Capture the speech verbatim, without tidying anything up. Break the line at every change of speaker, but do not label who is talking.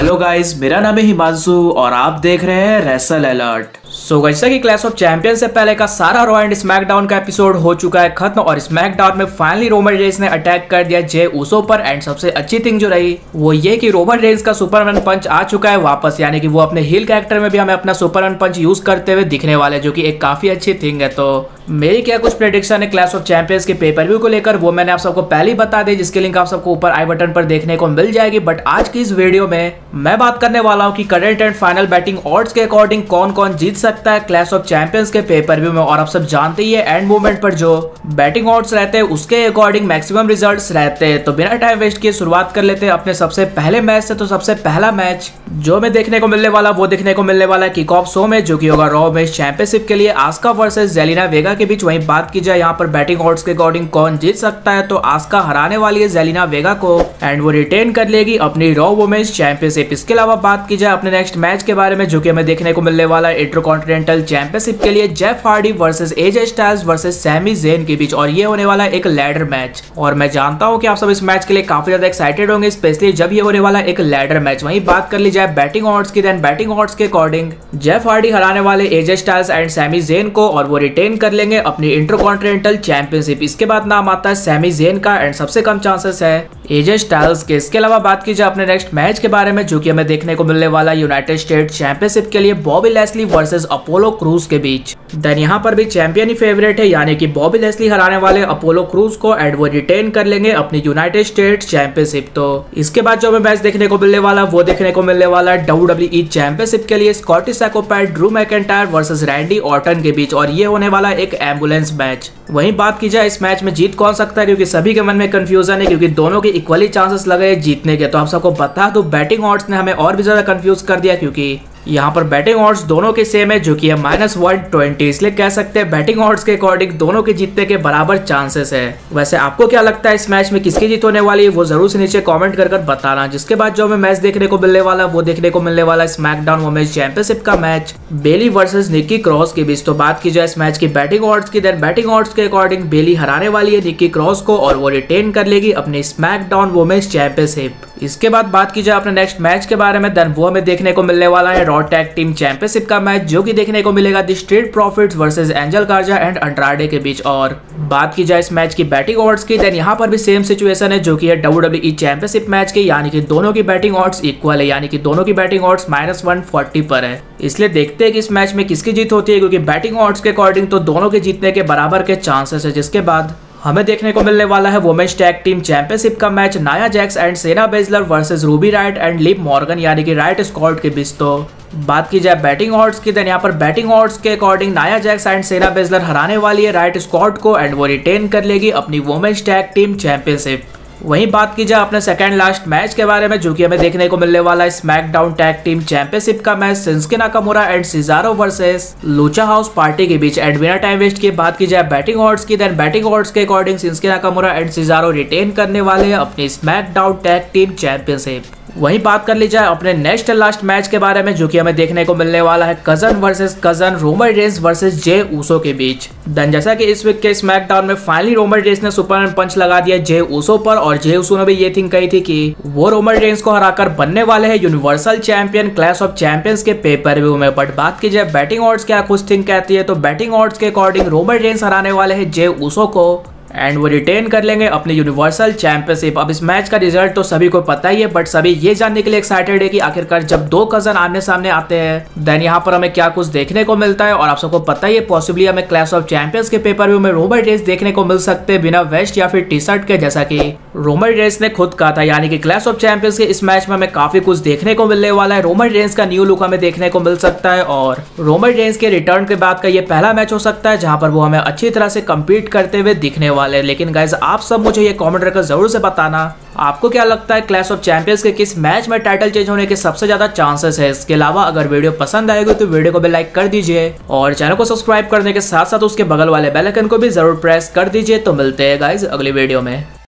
Hello guys, मेरा नाम है हिमांशु और आप देख रहे हैं रेसल अलर्ट। सो गाइस, जैसा कि क्लैश ऑफ चैंपियंस से पहले का सारा रॉ एंड स्मैकडाउन का एपिसोड हो चुका है खत्म और स्मैकडाउन में फाइनली रोमन रेंस ने अटैक कर दिया जे ऊसो पर। एंड सबसे अच्छी थिंग जो रही वो ये कि रोमन रेंस का सुपरमैन पंच आ चुका है वापस, यानी कि वो अपने हील कैरेक्टर में भी हमें अपना सुपरमैन पंच यूज करते हुए दिखने वाले, जो कि एक काफी अच्छी थिंग है। तो मेरी क्या कुछ प्रेडिक्शन है क्लैश ऑफ चैंपियंस के पेपर व्यू को लेकर, वो मैंने आप सबको पहले ही बता दी, जिसकी लिंक आप सबको ऊपर आई बटन पर देखने को मिल जाएगी। बट आज की इस वीडियो में मैं बात करने वाला हूँ कि current and final betting odds के अकॉर्डिंग कौन कौन जीत सकता है क्लैश ऑफ चैंपियंस के पेपर व्यू में। और आप सब जानते ही है एंड मूवमेंट पर जो बैटिंग ऑड्स रहते हैं उसके अकॉर्डिंग मैक्सिमम रिजल्ट्स रहते हैं। तो बिना टाइम वेस्ट किए शुरुआत कर लेते हैं अपने सबसे पहले मैच से। तो सबसे पहला मैच जो में देखने को मिलने वाला वो देखने को मिलने वाला है किक ऑफ शो में, जो कि होगा रॉ में चैंपियनशिप के लिए आस्का वर्सेस जेलिना वेगा के बीच। वहीं बात की जाए यहाँ पर बैटिंग ऑड्स के अकॉर्डिंग कौन जीत सकता है, तो आस्का हराने वाली है जेलिना वेगा को एंड वो रिटेन कर लेगी अपनी रॉ वुमेन्स चैंपियनशिप। इसके अलावा बात की जाए अपने नेक्स्ट मैच के बारे में, जो कि हमें देखने को मिलने वाला है इंटरकॉन्टिनेंटल चैंपियनशिप के लिए Jeff Hardy versus AJ Styles versus Sami Zayn के बीच। और ये होने वाला है एक लैडर मैच और मैं जानता हूँ कि आप सब इस मैच के लिए काफी ज्यादा एक्साइटेड होंगे, स्पेशली जब ये होने वाला एक लैडर मैच। वहीं बात कर ली जाए बैटिंग ऑड्स की, देन बैटिंग ऑड्स के अकॉर्डिंग जेफ हार्डी हराने वाले AJ Styles and Sami Zayn को और वो रिटेन कर लेंगे अपनी इंटरकॉन्टिनेंटल चैंपियनशिप। इसके बाद नाम आता है सैमी ज़ेन का एंड सबसे कम चांसेस है एजे स्टाइल्स के। इसके अलावा बात की जाए अपने नेक्स्ट मैच के बारे में, जो कि हमें देखने को मिलने वाला यूनाइटेड स्टेट्स चैंपियनशिप के लिए Bobby Lashley versus Apollo Crews के बीच। देन यहाँ पर भी चैंपियन ही फेवरेट है, यानी कि बॉबी लेस्ली हराने वाले अपोलो क्रूज को एंड वो रिटेन कर लेंगे अपनी यूनाइटेड स्टेट्स चैंपियनशिप। तो इसके बाद जो हमें मैच देखने को मिलने वाला वो देखने को मिलने वाला है डब्ल्यू डब्ल्यू ई चैंपियनशिप के लिए Scottish Psychopath Drew McIntyre versus Randy Orton के बीच। और ये होने वाला एक एम्बुलेंस मैच। वहीं बात की जाए इस मैच में जीत कौन सकता है, क्योंकि सभी के मन में कंफ्यूजन है, क्योंकि दोनों के इक्वली चांसेस लगे जीतने के। तो आप सबको बता दो बैटिंग ऑड्स ने हमें और भी ज्यादा कंफ्यूज कर दिया, क्योंकि यहाँ पर बैटिंग ऑड्स दोनों के सेम है, जो कि है माइनस वन ट्वेंटी। इसलिए कह सकते हैं बैटिंग ऑड्स के अकॉर्डिंग दोनों के जीतने के बराबर चांसेस है। वैसे आपको क्या लगता है इस मैच में किसकी जीत होने वाली है, वो जरूर से नीचे कमेंट कर कर बताना। जिसके बाद जो हमें मैच देखने को मिलने वाला वो देखने को मिलने वाला स्मैकडाउन वुमेन्स चैंपियनशिप का match Bayley versus Nikki Cross के बीच। तो बात की जाए इस मैच की बैटिंग ऑड्स की, देन बैटिंग ऑड्स के अकॉर्डिंग बेली हराने वाली है निक्की क्रॉस को और वो रिटेन कर लेगी अपनी स्मैकडाउन वुमेन्स चैंपियनशिप। इसके बाद बात की जाए अपने नेक्स्ट मैच के बारे में, देन वो हमें देखने को मिलने वाला है रॉ टैग टीम चैंपियनशिप का मैच, जो कि देखने को मिलेगा the Street Profits versus Angel Garza and Andrade के बीच। और बात की जाए इस मैच की बैटिंग ऑड्स की, देन यहाँ पर भी सेम सिचुएशन है, जो कि है W W E Championship match की, यानी कि दोनों की बैटिंग ऑड्स इक्वल है, यानी कि दोनों की betting odds minus one forty पर है। इसलिए देखते हैं कि इस मैच में किसकी जीत होती है, क्योंकि बैटिंग ऑड्स के अकॉर्डिंग तो दोनों के जीतने के बराबर के चांसेस है। जिसके बाद हमें देखने को मिलने वाला है वुमेन्स टैग टीम चैंपियनशिप का match Nia Jax and Shayna Baszler versus Ruby Riott and Liv Morgan, यानी कि राइट स्क्वाड के बीच। तो बात की जाए बैटिंग ऑड्स की, देन यहाँ पर बैटिंग ऑड्स के according Nia Jax and Shayna Baszler हराने वाली है राइट स्क्वाड को एंड वो रिटेन कर लेगी अपनी वुमेन्स टैग टीम चैंपियनशिप। वहीं बात की जाए अपने सेकंड लास्ट मैच के बारे में, जो कि हमें देखने को मिलने वाला है स्मैकडाउन टैग टीम चैंपियनशिप का match Shinsuke Nakamura and Cesaro versus Lucha House Party के बीच। एंड बिना टाइम वेस्ट किए बात की जाए बैटिंग ऑड्स की, देन बैटिंग ऑड्स के according Shinsuke Nakamura and Cesaro retain करने वाले हैं अपनी स्मैकडाउन टैग टीम चैंपियनशिप। वहीं बात कर ली जाए अपने नेक्स्ट लास्ट मैच के बारे में, जो कि हमें देखने को मिलने वाला है cousin versus cousin Roman Reigns versus Jey Uso के बीच। देन जैसा कि इस वीक के स्मैकडाउन में फाइनली रोमन रेंस ने सुपरमैन पंच लगा दिया जे ऊसो पर और जे ऊसो ने भी ये थिंग कही थी कि वो रोमन रेंस को हराकर बनने वाले हैं Universal Champion Clash of Champions के पेपर व्यू में। बट बात की जाए बैटिंग ऑड्स क्या कुछ थिंग कहती है, तो बैटिंग ऑड्स के अकॉर्डिंग रोमन रेंस हराने वाले हैं जे ऊसो को एंड वो रिटेन कर लेंगे अपनी यूनिवर्सल चैंपियनशिप। अब इस मैच का रिजल्ट तो सभी को पता ही है, बट सभी ये जानने के लिए एक्साइटेड है कि आखिरकार जब दो कजन आमने सामने आते हैं देन यहाँ पर हमें क्या कुछ देखने को मिलता है। और आप सबको पता ही है पॉसिबली हमें क्लैश ऑफ चैंपियंस के पेपर व्यू में रोमन रेंस देखने को मिल सकते हैं बिना वेस्ट या फिर टी शर्ट के, जैसा कि रोमन रेंस ने खुद कहा था। यानी कि क्लैश ऑफ चैंपियंस के इस मैच में हमें काफी कुछ देखने को मिलने वाला है। रोमन रेंस का न्यू लुक हमें देखने को मिल सकता है और रोमन रेंस के रिटर्न के बाद का ये पहला मैच हो सकता है जहां पर वो हमें अच्छी तरह से कम्पीट करते हुए दिखने वाले। लेकिन गाइस आप सब मुझे ये कमेंट करके जरूर से बताना आपको क्या लगता है क्लैश ऑफ चैंपियंस के किस मैच में टाइटल चेंज होने के सबसे ज्यादा चांसेस है। इसके अलावा अगर वीडियो पसंद आएगी तो वीडियो को भी लाइक कर दीजिए और चैनल को सब्सक्राइब करने के साथ साथ उसके बगल वाले बेल आइकन को भी जरूर प्रेस कर दीजिए। तो मिलते हैं गाइस अगली वीडियो में।